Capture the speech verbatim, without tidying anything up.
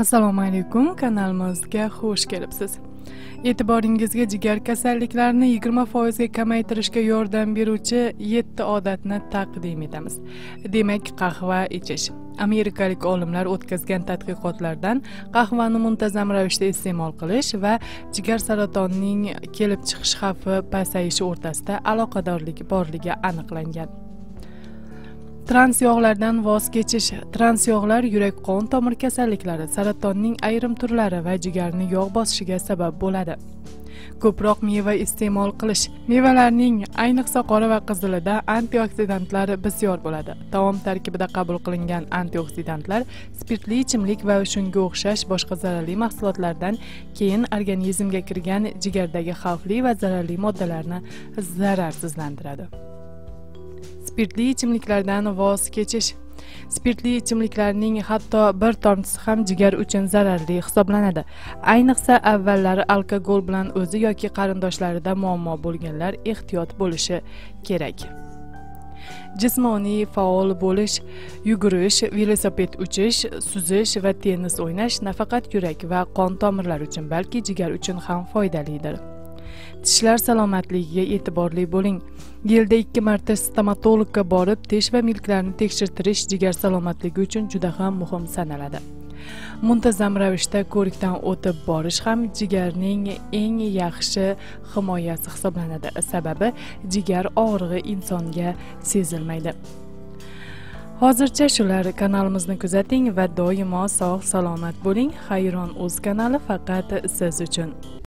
Assalomu alaykum, kanalimizga xush kelibsiz. E'tiboringizga jigar kasalliklarini yigirma foiz ga kamaytirishga yordam beruvchi yetti odatni taqdim etamiz. Demak, qahva ichish. Amerikalik olimlar o'tkazgan tadqiqotlardan qahvani muntazam ravishda iste'mol qilish va jigar saratonining kelib chiqish xavfi pasayishi o'rtasida aloqadorlik borligi aniqlangan. Trans yog'lardan voz kechish. Trans yog'lar yurak qon tomir kasalliklari, saratonning ayrim turlari va jigarni yog' bosishiga sabab bo'ladi. Ko'proq meva iste'mol qilish. Mevalarning, ayniqsa qora va qizilida antioksidantlar bisyor bo'ladi. Taom tarkibida qabul qilingan antioksidantlar spirtli ichimlik va shunga o'xshash boshqa zararli mahsulotlardan keyin organizmga kirgan jigardagi xavfli va zararli moddalarni zararsizlantiradi. Spirtli ichimliklardan voz kechish. Spirtli ichimliklarning hatto bir tomchisi ham jigar uchun zararli hisoblanadi. Ayniqsa avvallari alkogol bilan o'zi yoki qarindoshlarida muammo bo'lganlar ehtiyot bo'lishi kerak. Jismoniy faol bo'lish, yugurish, velosiped uchish, suzish va tennis o'ynash nafaqat yurak va qon tomirlari uchun, balki jigar uchun ham foydalidir. Tishlar salomatligiga e'tiborli bo'ling. Yilda ikki marta stomatologga borib, tish va milklarni tekshirtirish jigar salomatligi uchun juda ham muhim sanaladi. Muntazam ravishda ko'rikdan o'tib borish ham jigarning eng yaxshi himoyasi hisoblanadi. Sababi jigar og'rig'i insonga sezilmaydi. Hozircha shular. Kanalimizni kuzating va doimo sog' salomat bo'ling. Xayron.uz kanali faqat siz uchun.